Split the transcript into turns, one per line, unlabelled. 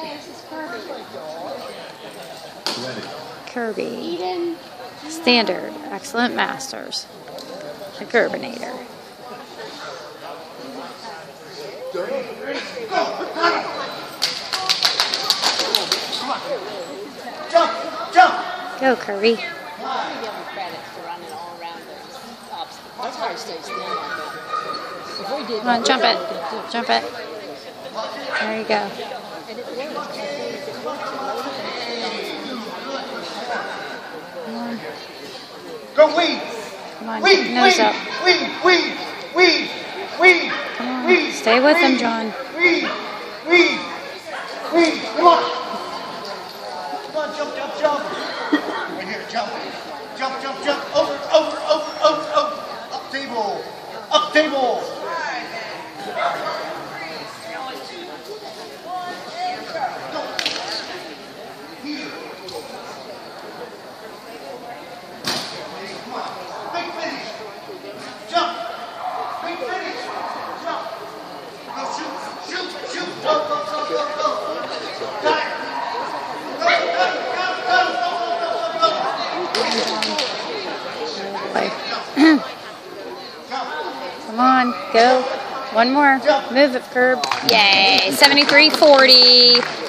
Kirby. Standard. Excellent Masters. The Curbinator. Go, Kirby. Come on, jump it. Jump it. There you go. Come on.
Go, weed.
Come on,
weed,
nose up.
Weed.
Come on, stay with him, John.
Weed. Come on. Come on, jump. Right here, jump. Over. Up table. Here. Come on. Big finish. Jump. Big finish. Jump. Go shoot. Go. Got it.
Come on, go. One more. Move it, Curb. Yay, 73-40.